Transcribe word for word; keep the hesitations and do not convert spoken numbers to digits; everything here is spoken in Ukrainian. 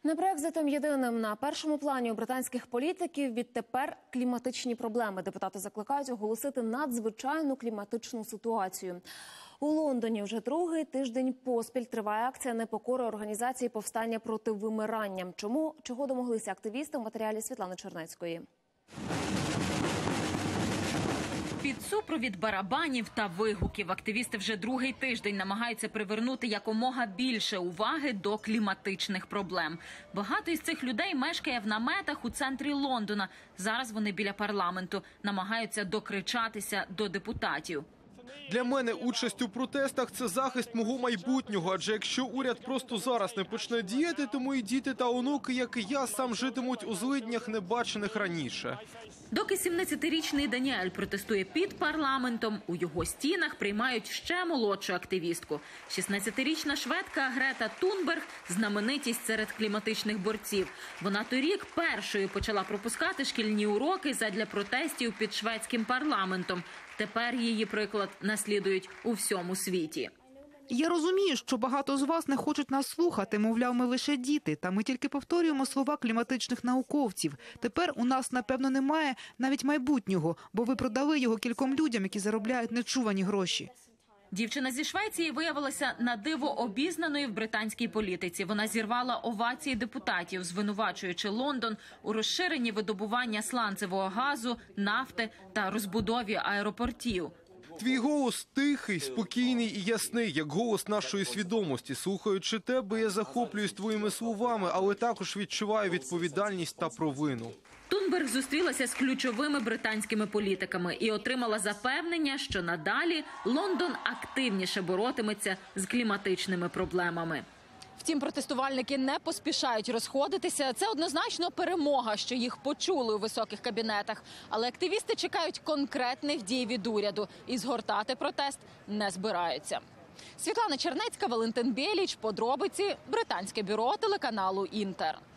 Не Брекзитом єдиним на першому плані у британських політиків відтепер кліматичні проблеми. Депутати закликають оголосити надзвичайну кліматичну ситуацію. У Лондоні вже другий тиждень поспіль триває акція непокори організації повстання проти вимирання. Чому? Чого домоглися активісти? У матеріалі Світлани Чернецької. Під супровід барабанів та вигуків активісти вже другий тиждень намагаються привернути якомога більше уваги до кліматичних проблем. Багато із цих людей мешкає в наметах у центрі Лондона. Зараз вони біля парламенту, намагаються докричатися до депутатів. Для мене участь у протестах – це захист мого майбутнього, адже якщо уряд просто зараз не почне діяти, то мої діти та онуки, як і я, сам житимуть у злиднях, не бачених раніше. Доки сімнадцятирічний Даніель протестує під парламентом, у його стінах приймають ще молодшу активістку. шістнадцятирічна шведка Грета Тунберг – знаменитість серед кліматичних борців. Вона торік першою почала пропускати шкільні уроки задля протестів під шведським парламентом. Тепер її приклад наслідують у всьому світі. Я розумію, що багато з вас не хочуть нас слухати, мовляв, ми лише діти, та ми тільки повторюємо слова кліматичних науковців. Тепер у нас, напевно, немає навіть майбутнього, бо ви продали його кільком людям, які заробляють нечувані гроші. Дівчина зі Швеції виявилася на диво обізнаною в британській політиці. Вона зірвала овації депутатів, звинувачуючи Лондон у розширенні видобування сланцевого газу, нафти та розбудові аеропортів. Твій голос тихий, спокійний і ясний, як голос нашої свідомості. Слухаючи тебе, я захоплююсь твоїми словами, але також відчуваю відповідальність та провину. Тунберг зустрілася з ключовими британськими політиками і отримала запевнення, що надалі Лондон активніше боротиметься з кліматичними проблемами. Втім, протестувальники не поспішають розходитися. Це однозначно перемога, що їх почули у високих кабінетах. Але активісти чекають конкретних дій від уряду і згортати протест не збираються. Світлана Чернецька, Валентин Біліч, подробиці, британське бюро телеканалу «Інтер».